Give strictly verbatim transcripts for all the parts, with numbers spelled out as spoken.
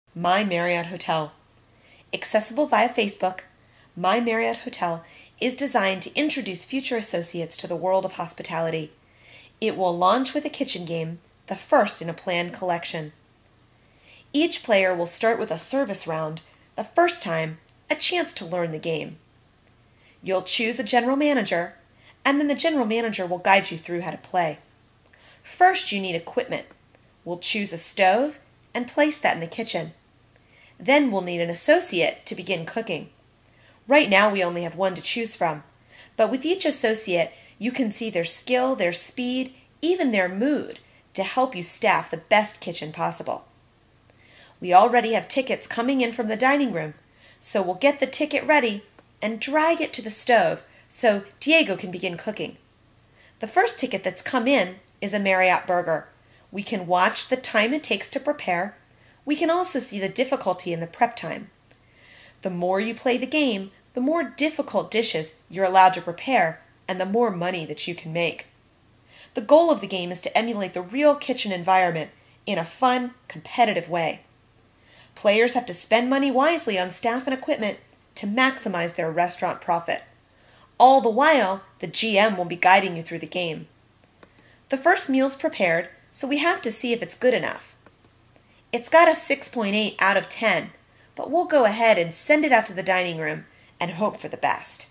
My Marriott Hotel. Accessible via Facebook, My Marriott Hotel is designed to introduce future associates to the world of hospitality. It will launch with a kitchen game, the first in a planned collection. Each player will start with a service round, the first time a chance to learn the game. You'll choose a general manager, and then the general manager will guide you through how to play. First, you need equipment. We'll choose a stove and place that in the kitchen. Then we'll need an associate to begin cooking. Right now we only have one to choose from, but with each associate you can see their skill, their speed, even their mood to help you staff the best kitchen possible. We already have tickets coming in from the dining room, so we'll get the ticket ready and drag it to the stove so Diego can begin cooking. The first ticket that's come in is a Marriott burger. We can watch the time it takes to prepare. We can also see the difficulty in the prep time. The more you play the game, the more difficult dishes you're allowed to prepare and the more money that you can make. The goal of the game is to emulate the real kitchen environment in a fun, competitive way. Players have to spend money wisely on staff and equipment to maximize their restaurant profit. All the while, the G M will be guiding you through the game. The first meal's prepared, so we have to see if it's good enough. It's got a six point eight out of ten, but we'll go ahead and send it out to the dining room and hope for the best.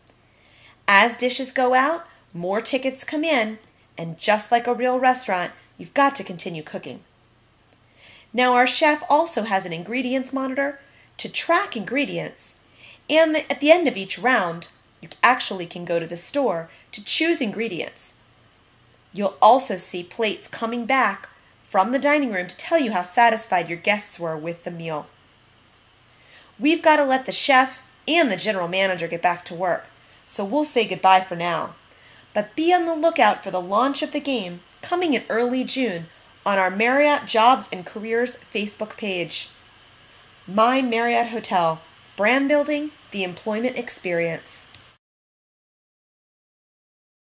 As dishes go out, more tickets come in, and just like a real restaurant, you've got to continue cooking. Now our chef also has an ingredients monitor to track ingredients, and at the end of each round, you actually can go to the store to choose ingredients. You'll also see plates coming back from the dining room to tell you how satisfied your guests were with the meal. We've got to let the chef and the general manager get back to work, so we'll say goodbye for now. But be on the lookout for the launch of the game coming in early June on our Marriott Jobs and Careers Facebook page. My Marriott Hotel, brand building the employment experience.